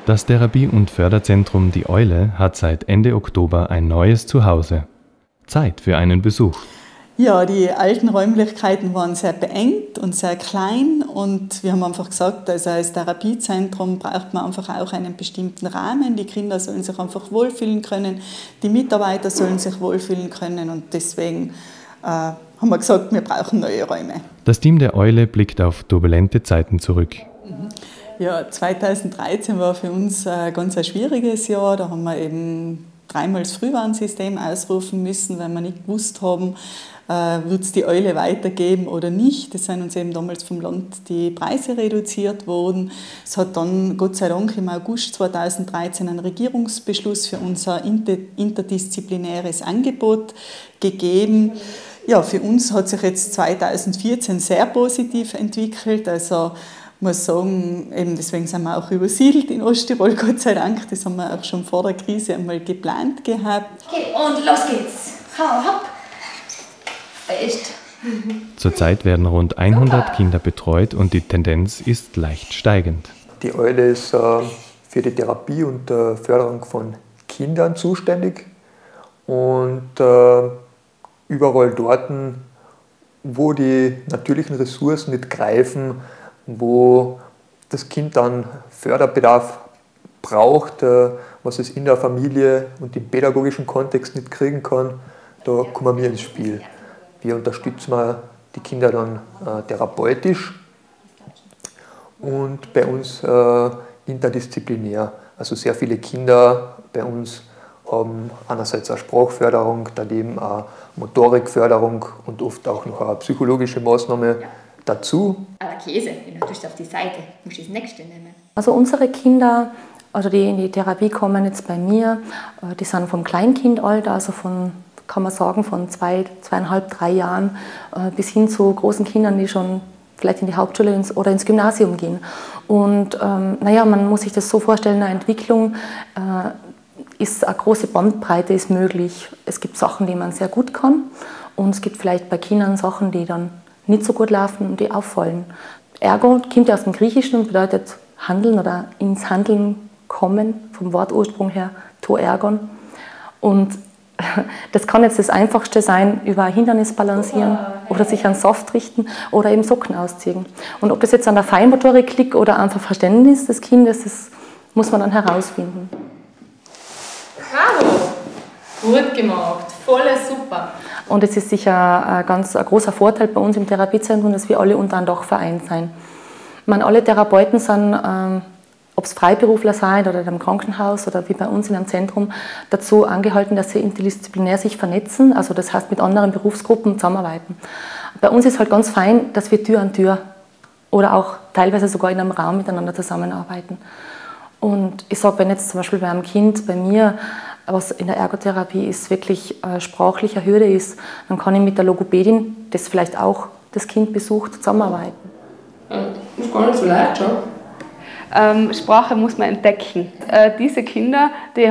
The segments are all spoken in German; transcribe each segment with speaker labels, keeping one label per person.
Speaker 1: Das Therapie- und Förderzentrum Die Eule hat seit Ende Oktober ein neues Zuhause. Zeit für einen Besuch.
Speaker 2: Ja, die alten Räumlichkeiten waren sehr beengt und sehr klein und wir haben einfach gesagt, also als Therapiezentrum braucht man einfach auch einen bestimmten Rahmen. Die Kinder sollen sich einfach wohlfühlen können, die Mitarbeiter sollen sich wohlfühlen können und deswegen haben wir gesagt, wir brauchen neue Räume.
Speaker 1: Das Team der Eule blickt auf turbulente Zeiten zurück.
Speaker 2: Ja, 2013 war für uns ein ganz schwieriges Jahr. Da haben wir eben dreimal das Frühwarnsystem ausrufen müssen, weil wir nicht gewusst haben, wird es die Eule weitergeben oder nicht. Es sind uns eben damals vom Land die Preise reduziert worden. Es hat dann Gott sei Dank im August 2013 einen Regierungsbeschluss für unser interdisziplinäres Angebot gegeben. Ja, für uns hat sich jetzt 2014 sehr positiv entwickelt. Also ich muss sagen, eben deswegen sind wir auch übersiedelt in Osttirol, Gott sei Dank. Das haben wir auch schon vor der Krise einmal geplant gehabt.
Speaker 3: Okay, und los geht's. Hopp. Echt.
Speaker 1: Zurzeit werden rund 100 Kinder betreut und die Tendenz ist leicht steigend.
Speaker 4: Die Eule ist für die Therapie und Förderung von Kindern zuständig und überall dort, wo die natürlichen Ressourcen nicht greifen, wo das Kind dann Förderbedarf braucht, was es in der Familie und im pädagogischen Kontext nicht kriegen kann, da kommen wir ins Spiel. Wir unterstützen die Kinder dann therapeutisch und bei uns interdisziplinär. Also sehr viele Kinder bei uns haben einerseits eine Sprachförderung, daneben eine Motorikförderung und oft auch noch eine psychologische Maßnahme dazu.
Speaker 3: Aber Käse, den tust du auf die Seite, musst du das nächste nehmen.
Speaker 5: Also unsere Kinder, also die in die Therapie kommen jetzt bei mir, die sind vom Kleinkindalter, also von, kann man sagen, von 2,5, 3 Jahren bis hin zu großen Kindern, die schon vielleicht in die Hauptschule oder ins Gymnasium gehen. Und man muss sich das so vorstellen, eine Entwicklung ist eine große Bandbreite ist möglich. Es gibt Sachen, die man sehr gut kann und es gibt vielleicht bei Kindern Sachen, die dann nicht so gut laufen und die auffallen. Ergo kommt ja aus dem Griechischen und bedeutet handeln oder ins Handeln kommen, vom Wortursprung her, to ergon. Und das kann jetzt das Einfachste sein, über ein Hindernis balancieren oder sich an Saft richten oder eben Socken ausziehen. Und ob das jetzt an der Feinmotorik liegt oder einfach Verständnis des Kindes, das muss man dann herausfinden.
Speaker 6: Bravo! Gut gemacht, voll super.
Speaker 5: Und es ist sicher ein großer Vorteil bei uns im Therapiezentrum, dass wir alle unter einem Dach vereint sind. Alle Therapeuten sind, ob es Freiberufler sind oder im Krankenhaus oder wie bei uns in einem Zentrum, dazu angehalten, dass sie interdisziplinär sich vernetzen, also das heißt mit anderen Berufsgruppen zusammenarbeiten. Bei uns ist halt ganz fein, dass wir Tür an Tür oder auch teilweise sogar in einem Raum miteinander zusammenarbeiten. Und ich sage, wenn jetzt zum Beispiel bei einem Kind, bei mir, was in der Ergotherapie ist, wirklich sprachlicher Hürde ist, dann kann ich mit der Logopädin, das vielleicht auch das Kind besucht, zusammenarbeiten.
Speaker 6: Das ist gar nicht so leicht, schon. Sprache muss man entdecken. Diese Kinder,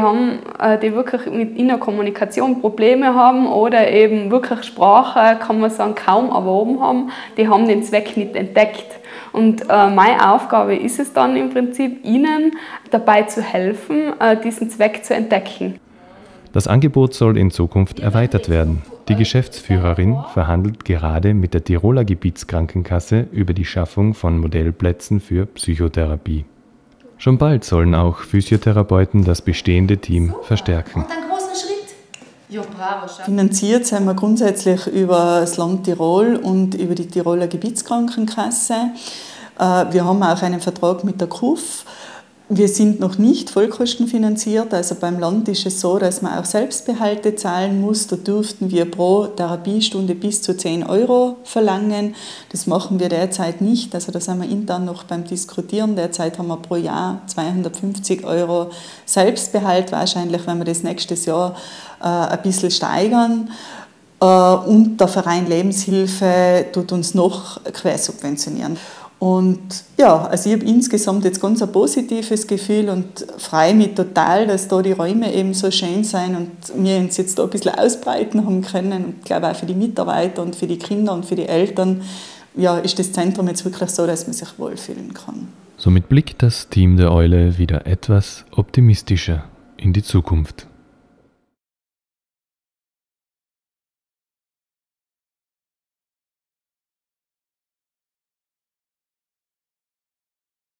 Speaker 6: die wirklich mit innerer Kommunikation Probleme haben oder eben wirklich Sprache, kann man sagen, kaum erworben haben, die haben den Zweck nicht entdeckt. Und meine Aufgabe ist es dann im Prinzip, ihnen dabei zu helfen, diesen Zweck zu entdecken.
Speaker 1: Das Angebot soll in Zukunft erweitert werden. Die Geschäftsführerin verhandelt gerade mit der Tiroler Gebietskrankenkasse über die Schaffung von Modellplätzen für Psychotherapie. Schon bald sollen auch Physiotherapeuten das bestehende Team verstärken.
Speaker 3: Und einen großen Schritt.
Speaker 6: Ja, bravo.
Speaker 2: Finanziert sind wir grundsätzlich über das Land Tirol und über die Tiroler Gebietskrankenkasse. Wir haben auch einen Vertrag mit der KUF. Wir sind noch nicht vollkostenfinanziert, also beim Land ist es so, dass man auch Selbstbehalte zahlen muss. Da dürften wir pro Therapiestunde bis zu 10 € verlangen. Das machen wir derzeit nicht, also da sind wir intern noch beim Diskutieren. Derzeit haben wir pro Jahr 250 € Selbstbehalt. Wahrscheinlich werden wir das nächstes Jahr ein bisschen steigern. Und der Verein Lebenshilfe tut uns noch quersubventionieren. Und ja, also ich habe insgesamt jetzt ganz ein positives Gefühl und freue mich total, dass da die Räume eben so schön sind und wir uns jetzt da ein bisschen ausbreiten haben können. Und ich glaube auch für die Mitarbeiter und für die Kinder und für die Eltern ja, ist das Zentrum jetzt wirklich so, dass man sich wohlfühlen kann.
Speaker 1: Somit blickt das Team der Eule wieder etwas optimistischer in die Zukunft.